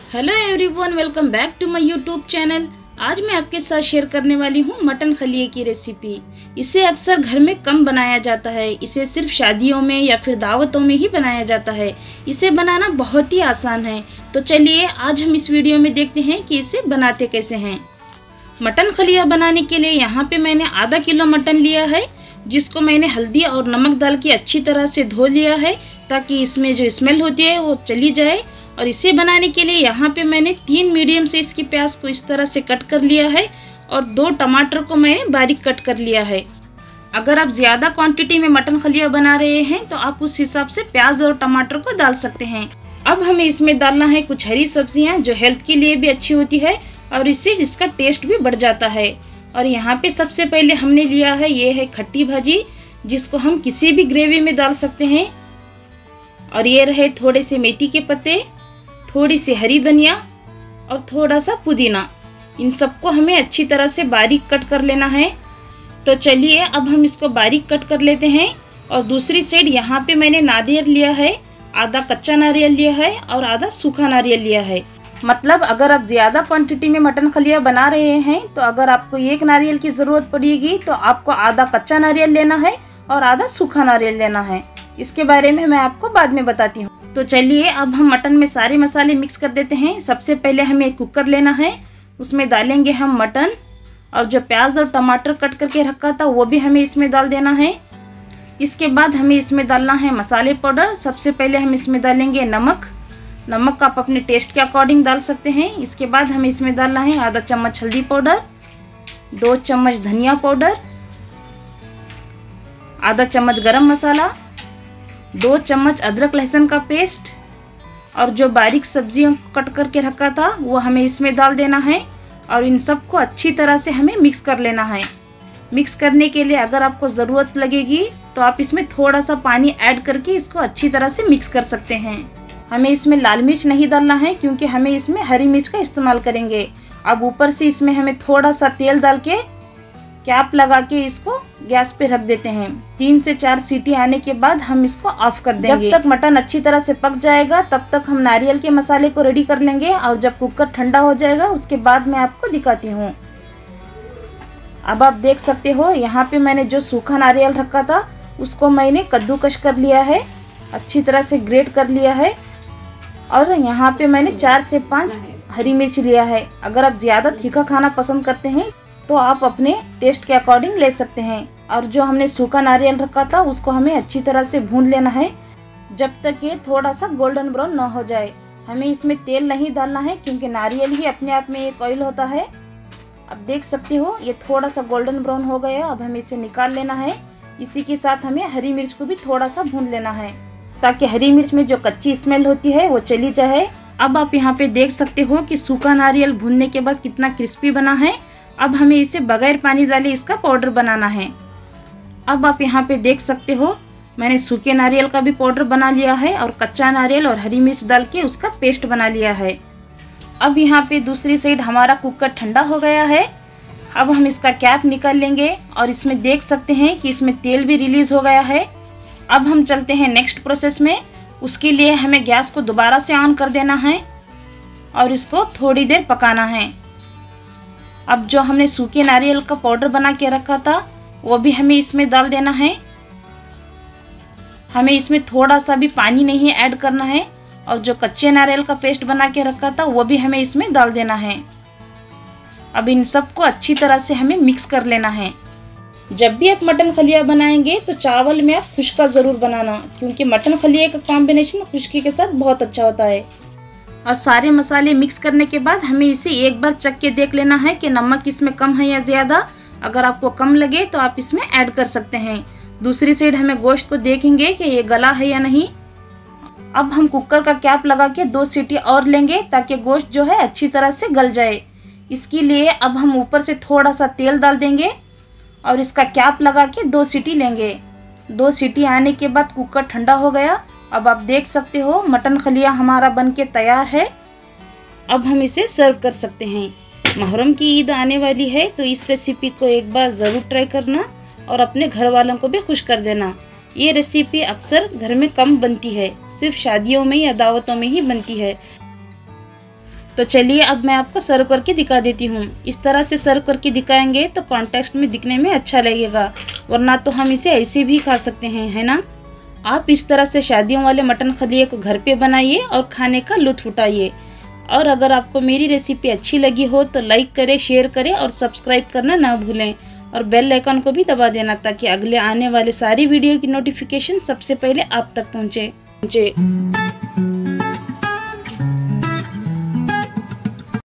Hello everyone, welcome back to my YouTube channel. आज मैं आपके साथ शेयर करने वाली हूँ मटन खलिए की रेसिपी। इसे अक्सर घर में कम बनाया जाता है। इसे सिर्फ शादियों में या फिर दावतों में ही बनाया जाता है। इसे बनाना बहुत ही आसान है। तो चलिए आज हम इस वीडियो में देखते हैं कि इसे बनाते कैसे हैं। मटन खलिया बनाने के लिए यहाँ पे मैंने आधा किलो मटन लिया है, जिसको मैंने हल्दी और नमक डाल के अच्छी तरह से धो लिया है ताकि इसमें जो स्मेल होती है वो चली जाए। और इसे बनाने के लिए यहाँ पे मैंने 3 मीडियम साइज की प्याज को इस तरह से कट कर लिया है और 2 टमाटर को मैंने बारीक कट कर लिया है। अगर आप ज़्यादा क्वांटिटी में मटन खलिया बना रहे हैं तो आप उस हिसाब से प्याज और टमाटर को डाल सकते हैं। अब हमें इसमें डालना है कुछ हरी सब्जियां जो हेल्थ के लिए भी अच्छी होती है और इससे इसका टेस्ट भी बढ़ जाता है। और यहाँ पे सबसे पहले हमने लिया है ये है खट्टी भाजी, जिसको हम किसी भी ग्रेवी में डाल सकते हैं। और ये रहे थोड़े से मेथी के पत्ते, थोड़ी सी हरी धनिया और थोड़ा सा पुदीना। इन सबको हमें अच्छी तरह से बारीक कट कर लेना है। तो चलिए अब हम इसको बारीक कट कर लेते हैं। और दूसरी साइड यहाँ पे मैंने नारियल लिया है, आधा कच्चा नारियल लिया है और आधा सूखा नारियल लिया है। मतलब अगर आप ज़्यादा क्वांटिटी में मटन खलिया बना रहे हैं तो अगर आपको 1 नारियल की ज़रूरत पड़ेगी तो आपको आधा कच्चा नारियल लेना है और आधा सूखा नारियल लेना है। इसके बारे में मैं आपको बाद में बताती हूँ। तो चलिए अब हम मटन में सारे मसाले मिक्स कर देते हैं। सबसे पहले हमें एक कुकर लेना है, उसमें डालेंगे हम मटन और जो प्याज और टमाटर कट करके रखा था वो भी हमें इसमें डाल देना है। इसके बाद हमें इसमें डालना है मसाले पाउडर। सबसे पहले हम इसमें डालेंगे नमक आप अपने टेस्ट के अकॉर्डिंग डाल सकते हैं। इसके बाद हमें इसमें डालना है आधा चम्मच हल्दी पाउडर, 2 चम्मच धनिया पाउडर, आधा चम्मच गरम मसाला, 2 चम्मच अदरक लहसुन का पेस्ट और जो बारीक सब्जियों को कट करके रखा था वो हमें इसमें डाल देना है। और इन सबको अच्छी तरह से हमें मिक्स कर लेना है। मिक्स करने के लिए अगर आपको ज़रूरत लगेगी तो आप इसमें थोड़ा सा पानी ऐड करके इसको अच्छी तरह से मिक्स कर सकते हैं। हमें इसमें लाल मिर्च नहीं डालना है क्योंकि हमें इसमें हरी मिर्च का इस्तेमाल करेंगे। अब ऊपर से इसमें हमें थोड़ा सा तेल डाल के कैप लगा के इसको गैस पे रख देते हैं। 3 से 4 सीटी आने के बाद हम इसको ऑफ कर देंगे। जब तक मटन अच्छी तरह से पक जाएगा तब तक हम नारियल के मसाले को रेडी कर लेंगे और जब कुकर ठंडा हो जाएगा उसके बाद मैं आपको दिखाती हूँ। अब आप देख सकते हो यहाँ पे मैंने जो सूखा नारियल रखा था उसको मैंने कद्दूकस कर लिया है, अच्छी तरह से ग्रेट कर लिया है। और यहाँ पे मैंने 4 से 5 हरी मिर्च लिया है। अगर आप ज़्यादा तीखा खाना पसंद करते हैं तो आप अपने टेस्ट के अकॉर्डिंग ले सकते हैं। और जो हमने सूखा नारियल रखा था उसको हमें अच्छी तरह से भून लेना है जब तक ये थोड़ा सा गोल्डन ब्राउन ना हो जाए। हमें इसमें तेल नहीं डालना है क्योंकि नारियल ही अपने आप में एक ऑयल होता है। अब देख सकते हो ये थोड़ा सा गोल्डन ब्राउन हो गया। अब हमें इसे निकाल लेना है। इसी के साथ हमें हरी मिर्च को भी थोड़ा सा भून लेना है ताकि हरी मिर्च में जो कच्ची स्मेल होती है वो चली जाए। अब आप यहाँ पे देख सकते हो कि सूखा नारियल भूनने के बाद कितना क्रिस्पी बना है। अब हमें इसे बगैर पानी डाले इसका पाउडर बनाना है। अब आप यहाँ पे देख सकते हो मैंने सूखे नारियल का भी पाउडर बना लिया है और कच्चा नारियल और हरी मिर्च डाल के उसका पेस्ट बना लिया है। अब यहाँ पे दूसरी साइड हमारा कुकर ठंडा हो गया है। अब हम इसका कैप निकाल लेंगे और इसमें देख सकते हैं कि इसमें तेल भी रिलीज हो गया है। अब हम चलते हैं नेक्स्ट प्रोसेस में। उसके लिए हमें गैस को दोबारा से ऑन कर देना है और इसको थोड़ी देर पकाना है। अब जो हमने सूखे नारियल का पाउडर बना के रखा था वो भी हमें इसमें डाल देना है। हमें इसमें थोड़ा सा भी पानी नहीं ऐड करना है। और जो कच्चे नारियल का पेस्ट बना के रखा था वो भी हमें इसमें डाल देना है। अब इन सबको अच्छी तरह से हमें मिक्स कर लेना है। जब भी आप मटन खलिया बनाएंगे तो चावल में आप खुश्का ज़रूर बनाना, क्योंकि मटन खलिया का कॉम्बिनेशन खुश्की के साथ बहुत अच्छा होता है। और सारे मसाले मिक्स करने के बाद हमें इसे एक बार चख के देख लेना है कि नमक इसमें कम है या ज़्यादा। अगर आपको कम लगे तो आप इसमें ऐड कर सकते हैं। दूसरी साइड हमें गोश्त को देखेंगे कि ये गला है या नहीं। अब हम कुकर का कैप लगा के 2 सीटी और लेंगे ताकि गोश्त जो है अच्छी तरह से गल जाए। इसके लिए अब हम ऊपर से थोड़ा सा तेल डाल देंगे और इसका कैप लगा के 2 सीटी लेंगे। 2 सीटी आने के बाद कुकर ठंडा हो गया। अब आप देख सकते हो मटन खलिया हमारा बनके तैयार है। अब हम इसे सर्व कर सकते हैं। मुहर्रम की ईद आने वाली है तो इस रेसिपी को एक बार ज़रूर ट्राई करना और अपने घर वालों को भी खुश कर देना। ये रेसिपी अक्सर घर में कम बनती है, सिर्फ शादियों में या दावतों में ही बनती है। तो चलिए अब मैं आपको सर्व करके दिखा देती हूँ। इस तरह से सर्व करके दिखाएंगे तो कॉन्टेक्स्ट में दिखने में अच्छा लगेगा, वरना तो हम इसे ऐसे भी खा सकते हैं, है ना। आप इस तरह से शादियों वाले मटन खलिए को घर पे बनाइए और खाने का लुत्फ उठाइए। और अगर आपको मेरी रेसिपी अच्छी लगी हो तो लाइक करें, शेयर करें और सब्सक्राइब करना ना भूलें, और बेल आइकन को भी दबा देना ताकि अगले आने वाले सारी वीडियो की नोटिफिकेशन सबसे पहुंचे आप तक पहुंचे।